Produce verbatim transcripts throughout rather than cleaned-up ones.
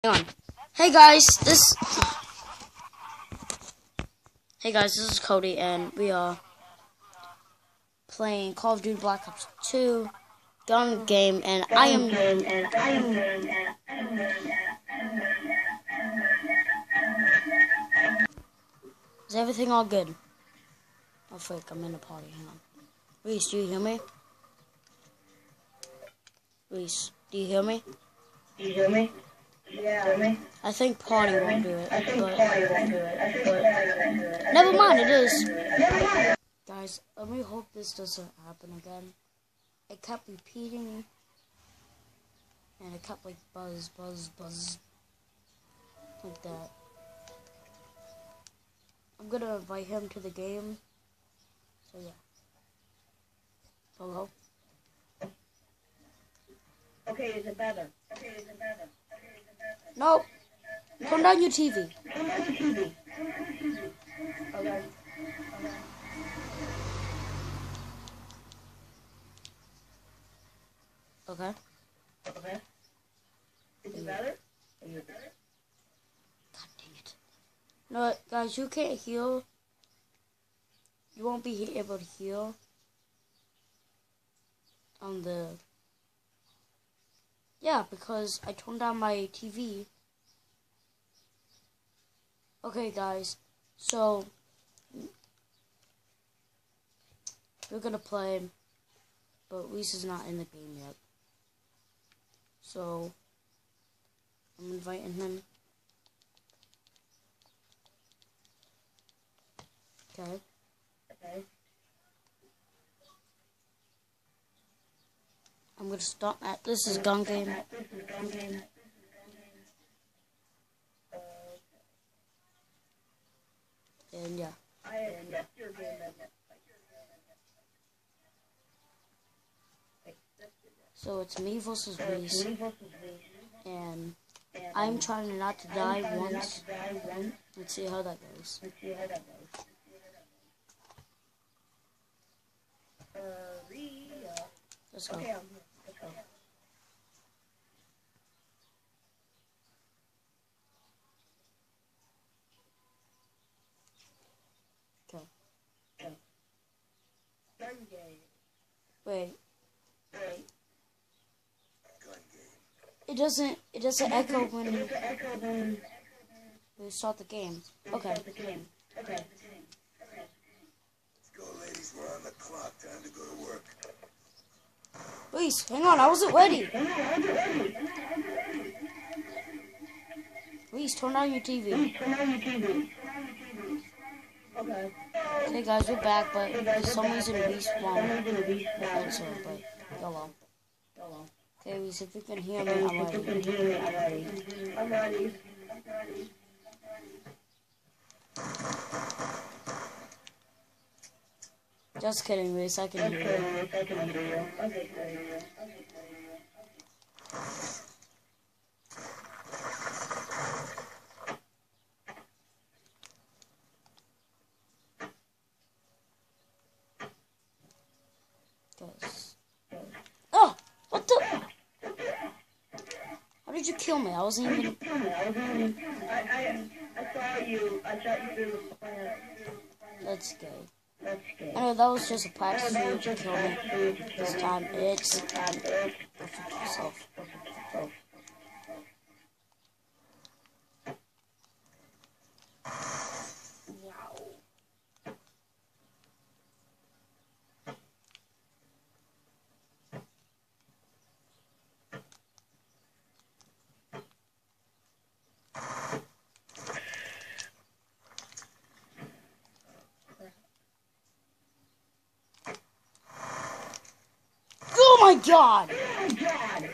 on. Hey guys, this Hey guys, this is Cody and we are playing Call of Duty Black Ops two gun game and I am Is everything all good? Oh frick, I'm in a party, hang on. Reese, do you hear me? Reese, do you hear me? Do you hear me? Yeah. I think party won't do it. I think but party won't do it. I think party won't do it. Never mind, it is. Guys, let me hope this doesn't happen again. It kept repeating. And it kept like buzz, buzz, buzz. Like that. I'm gonna invite him to the game. So yeah. Hello? Okay, is it better? Okay, is it better? Nope. Turn down your T V. Turn down your T V. Okay. Okay. Okay. Is it better? Is it better? God dang it. No, guys, you can't heal. You won't be able to heal on the... Yeah, because I turned down my T V. Okay, guys, so we're gonna play, but Reese is not in the game yet. So I'm inviting him. Okay. Okay. I'm gonna stop at this is gun game. This is gun game. And yeah. I am just your game. So it's me versus Reese. And I'm trying not to die once. Let's see how that goes. Let's see how that goes. Hurry up. Let's go. Okay, I'm here. Let's go. Okay. Go. Gun game. Wait. Wait. It doesn't it doesn't echo when It doesn't echo when we start the game. we Okay. start the game. Okay. Let's go, ladies. We're on the clock. Time to go to work. Reese, hang on, I wasn't ready. Reese, turn on your T V. Turn on your T V. Okay. Okay guys, we're back, but for some reason Reese won't Answer, answer, but go on. Go on. Okay, Reese, if you can hear me, I'm If you can ready. hear me, I'm ready. I'm ready. Just kidding, Reese, I can hear you. Okay, I can hear you. Okay, great. Guys. Oh! What the? How did you kill me? I wasn't even... Tell me, I was in, I, I, I saw you, I shot you through the plant. That's gay. That's good. I know that was just a practice for you to kill me. This time it's... Time is Protect yourself. wow. Oh my god! Oh, God.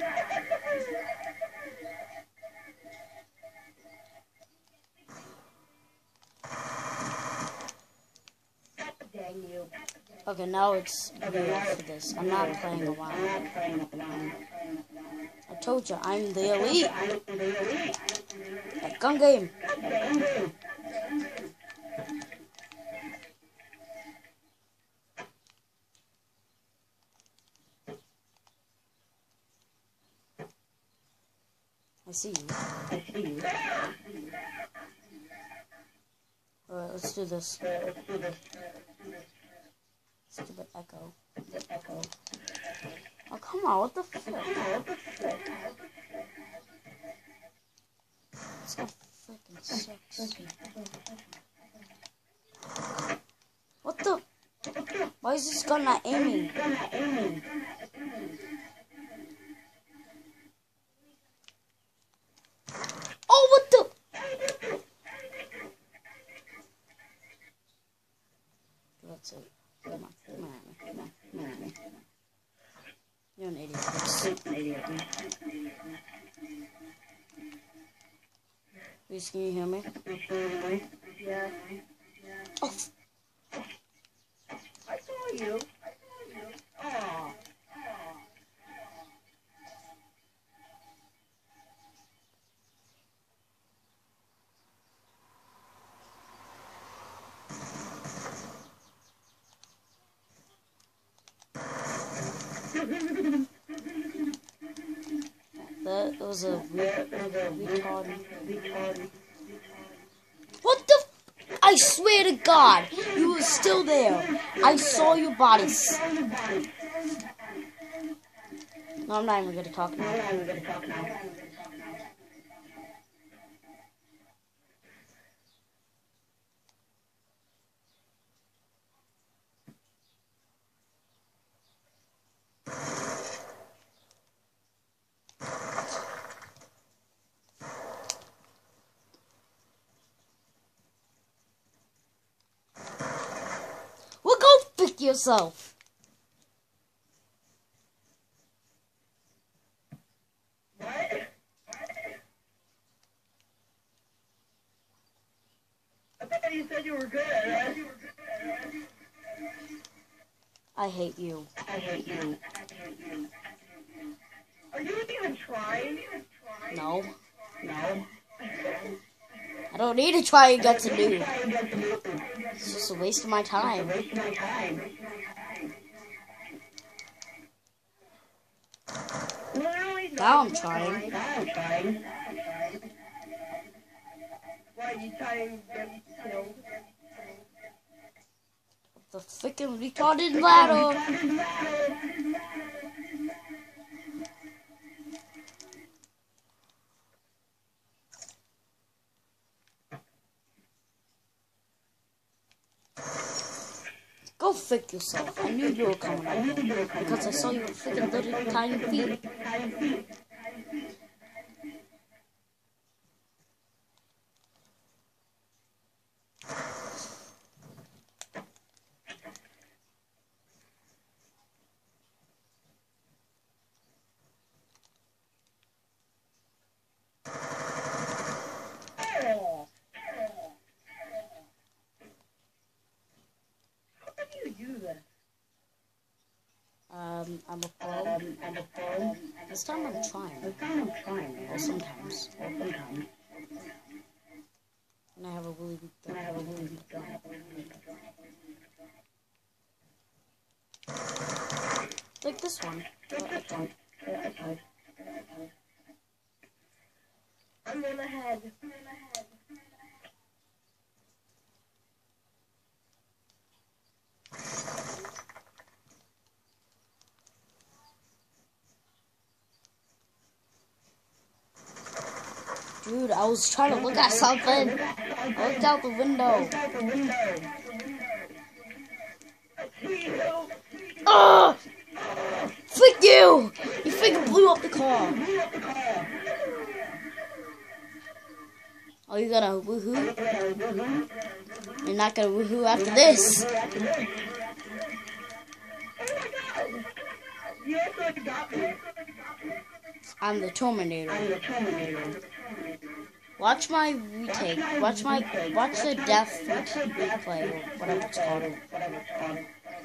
Dang you. Okay, now it's real for this. I'm not playing I'm around. not playing around. I told you, I'm the elite. I'm the elite. At gun game. Dang you. I see you. I see you. Alright, let's do this. Let's do this. Stupid echo. Oh, come on, what the frick? This guy freaking sucks. What the? Why is this gun not aiming? Oh, what the? That's it. Come on, come on, come on, come on. You're an idiot. Please, can you hear me? Yeah. Oh, I saw you. Aw. that was a re- retard. What the? F I swear to God, you were still there. I saw your bodies. No, I'm not even gonna talk now. I'm gonna talk now. Well, go pick yourself. What? I thought you said you were good at it. I hate you. I hate you. Are you even trying? No. No. I don't need to try and get to do. It's just a waste of my time. Waste my time. Literally Now I'm trying. Now I'm trying. Why you trying to get killed? The freaking retarded ladder. Go fix yourself. I knew you were coming out there because I saw your freaking little tiny feet. Oh. How do you do that? Um, I'm a pro. Um, I'm a pro. This time I'm trying. This time I'm trying. Or sometimes. Or sometimes. And I have a really weak gun. I have a really good gun. Like this one. Like this one. Yeah, okay. I'm in ahead. I'm in ahead. Dude, I was trying to look at something. I looked out the window. Ugh! Frick you! You freaking blew up the car. Oh, you gonna woohoo? You're not gonna woohoo after this. I'm the Terminator. Watch my retake. Watch my watch the death replay or whatever it's called.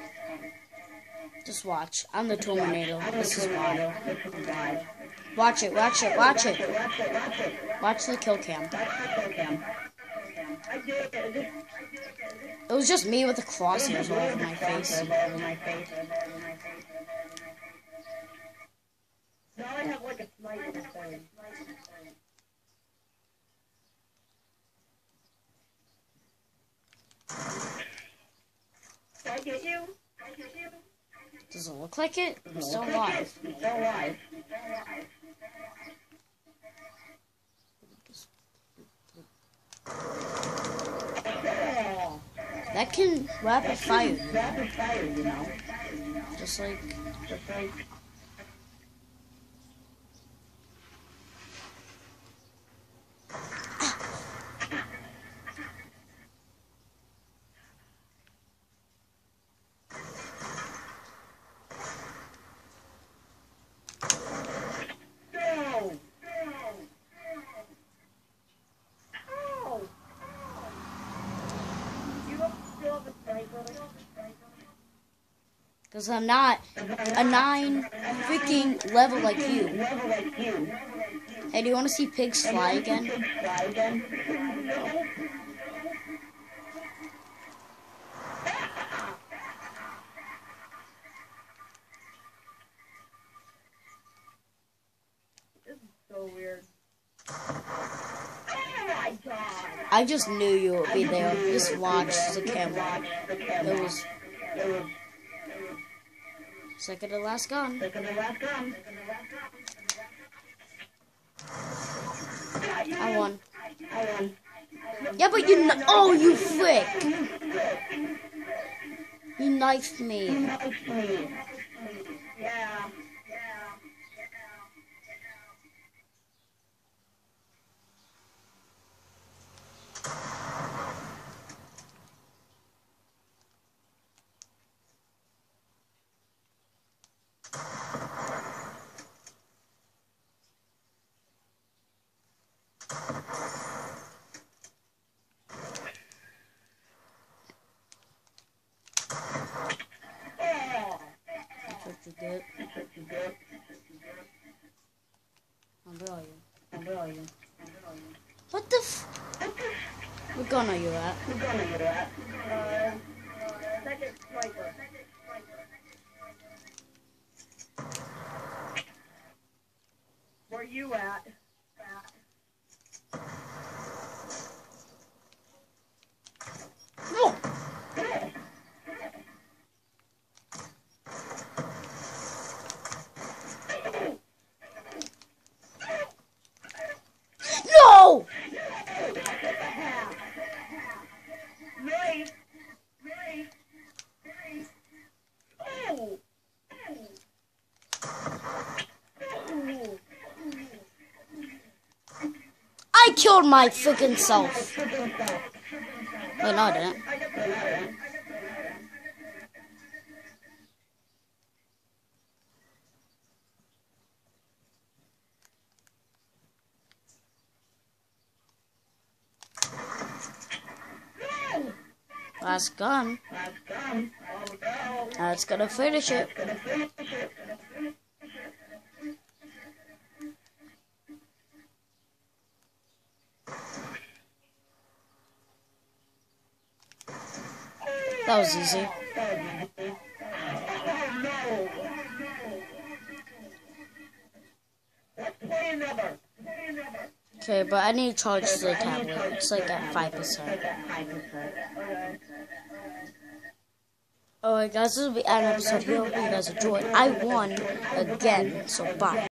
Just watch. I'm the Terminator. This is why. Watch it. Watch it. Watch it. Watch the kill cam. It was just me with the crosshairs all over my face. Now I have like a sniper thing. hit you? Doesn't look like it. I'm still alive. Still alive. That can rapid fire. Rapid fire, you know. Just like. Just like. Because I'm not a nine freaking level like you. Hey, do you want to see pigs fly again? This is so weird. Oh my god! I just knew you would be there. Just watch the camera. It was. It was. Second to last gun. Second to last gun. I won. I won. Yeah, but you. Kn oh, you frick! You knifed me. Yeah. You get. Where are you? Where are you? What the f- What gun are you at? What gun are you at? Uh, second sniper. Where you at? No! No! Nice. Nice. Nice. Oh. I killed my freaking self. Wait, no, I didn't. Last gun. Last gun. Oh no. That's gonna finish it. Gonna finish it. That was easy. Oh no. Let's play another. Play another. Okay, but I need to charge the tablet. It's like at five percent. Alright guys, this will be an episode here. Hope you guys enjoyed. I won again, so bye.